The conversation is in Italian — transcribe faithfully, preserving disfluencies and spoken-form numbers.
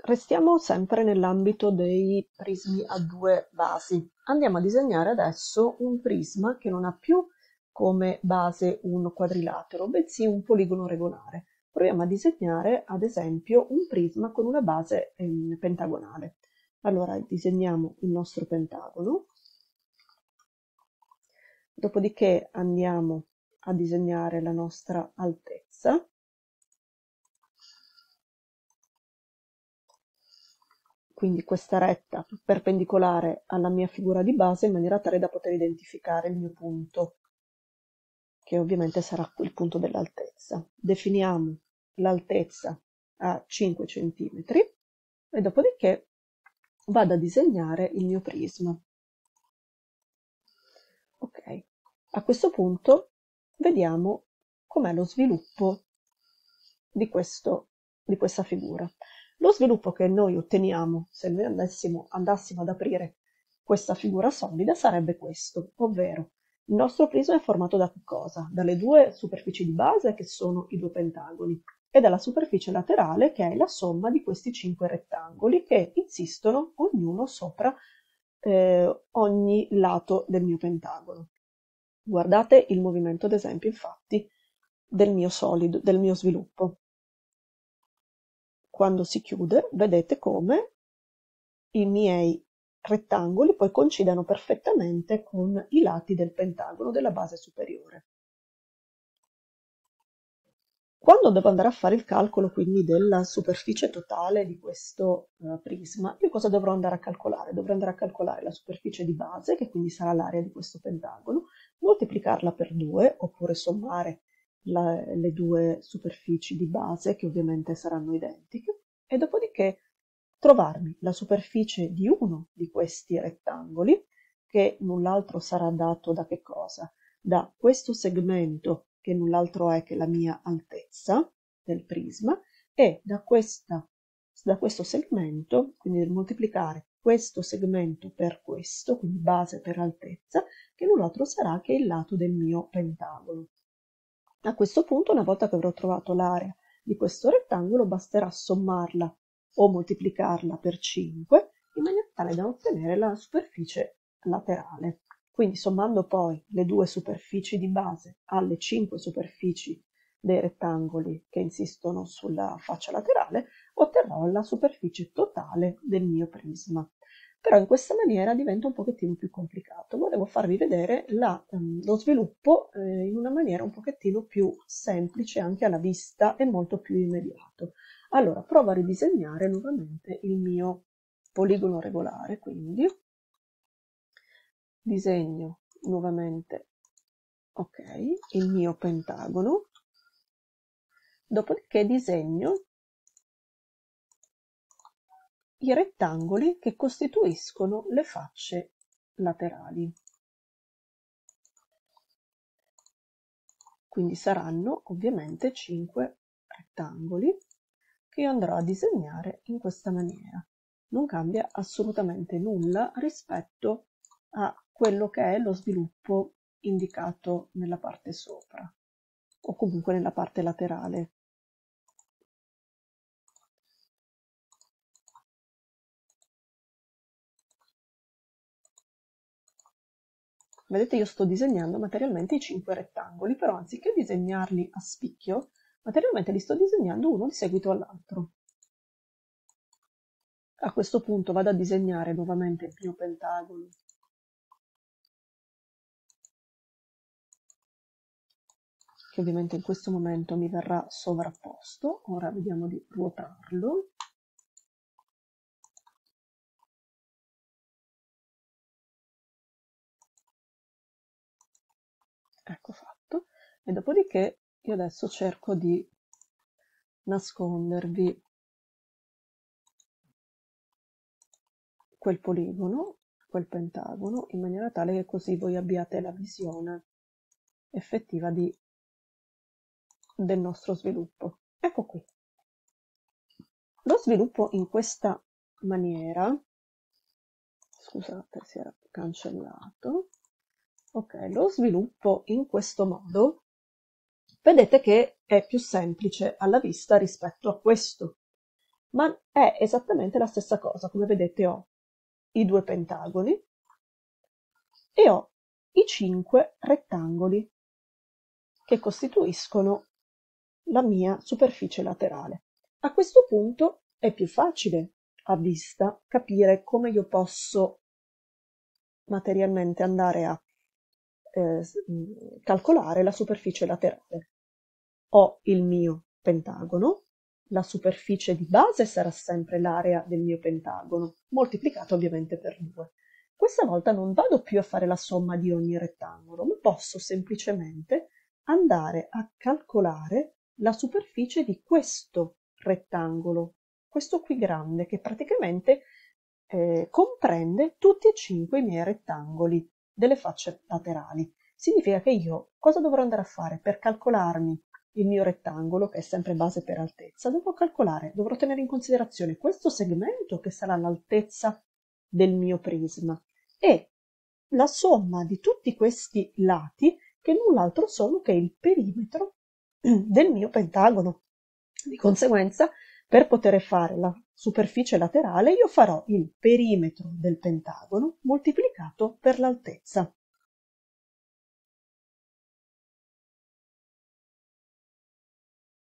Restiamo sempre nell'ambito dei prismi a due basi. Andiamo a disegnare adesso un prisma che non ha più come base un quadrilatero, bensì un poligono regolare. Proviamo a disegnare, ad esempio, un prisma con una base eh, pentagonale. Allora disegniamo il nostro pentagono, dopodiché andiamo a disegnare la nostra altezza. Quindi questa retta perpendicolare alla mia figura di base in maniera tale da poter identificare il mio punto, che ovviamente sarà il punto dell'altezza. Definiamo l'altezza a cinque centimetri e dopodiché vado a disegnare il mio prisma. Ok, a questo punto vediamo com'è lo sviluppo di, questo, di questa figura. Lo sviluppo che noi otteniamo se noi andassimo, andassimo ad aprire questa figura solida sarebbe questo, ovvero il nostro prisma è formato da che cosa? Dalle due superfici di base che sono i due pentagoni e dalla superficie laterale che è la somma di questi cinque rettangoli che insistono ognuno sopra eh, ogni lato del mio pentagono. Guardate il movimento ad esempio infatti del mio solido, del mio sviluppo. Quando si chiude, vedete come i miei rettangoli poi coincidano perfettamente con i lati del pentagono della base superiore. Quando devo andare a fare il calcolo quindi della superficie totale di questo uh, prisma, io cosa dovrò andare a calcolare? Dovrò andare a calcolare la superficie di base, che quindi sarà l'area di questo pentagono, moltiplicarla per due, oppure sommare la, le due superfici di base, che ovviamente saranno identiche, e dopodiché trovarmi la superficie di uno di questi rettangoli, che null'altro sarà dato da che cosa? Da questo segmento, che null'altro è che la mia altezza del prisma, e da, questa, da questo segmento, quindi moltiplicare questo segmento per questo, quindi base per altezza, che null'altro sarà che il lato del mio pentagono. A questo punto, una volta che avrò trovato l'area di questo rettangolo, basterà sommarla o moltiplicarla per cinque in maniera tale da ottenere la superficie laterale. Quindi sommando poi le due superfici di base alle cinque superfici dei rettangoli che insistono sulla faccia laterale, otterrò la superficie totale del mio prisma. Però in questa maniera diventa un pochettino più complicato. Volevo farvi vedere la, um, lo sviluppo eh, in una maniera un pochettino più semplice anche alla vista e molto più immediato. Allora, provo a ridisegnare nuovamente il mio poligono regolare, quindi disegno nuovamente, ok, il mio pentagono, dopodiché disegno i rettangoli che costituiscono le facce laterali. Quindi saranno ovviamente cinque rettangoli che io andrò a disegnare in questa maniera. Non cambia assolutamente nulla rispetto a quello che è lo sviluppo indicato nella parte sopra o comunque nella parte laterale. Vedete, io sto disegnando materialmente i cinque rettangoli, però anziché disegnarli a spicchio, materialmente li sto disegnando uno di seguito all'altro. A questo punto vado a disegnare nuovamente il mio pentagono che ovviamente in questo momento mi verrà sovrapposto. Ora vediamo di ruotarlo. Ecco fatto. E dopodiché io adesso cerco di nascondervi quel poligono, quel pentagono, in maniera tale che così voi abbiate la visione effettiva di, del nostro sviluppo. Ecco qui. Lo sviluppo in questa maniera, scusate, si era cancellato, ok, lo sviluppo in questo modo, vedete che è più semplice alla vista rispetto a questo. ma è esattamente la stessa cosa. Come vedete ho i due pentagoni e ho i cinque rettangoli che costituiscono la mia superficie laterale. A questo punto è più facile a vista capire come io posso materialmente andare a eh, calcolare la superficie laterale. Ho il mio pentagono, la superficie di base sarà sempre l'area del mio pentagono, moltiplicata ovviamente per due. Questa volta non vado più a fare la somma di ogni rettangolo, ma posso semplicemente andare a calcolare la superficie di questo rettangolo, questo qui grande, che praticamente eh, comprende tutti e cinque i miei rettangoli delle facce laterali. Significa che io cosa dovrò andare a fare per calcolarmi il mio rettangolo, che è sempre base per altezza? Dovrò calcolare, dovrò tenere in considerazione questo segmento che sarà l'altezza del mio prisma e la somma di tutti questi lati che null'altro sono che il perimetro del mio pentagono. Di conseguenza, per poter fare la superficie laterale, io farò il perimetro del pentagono moltiplicato per l'altezza.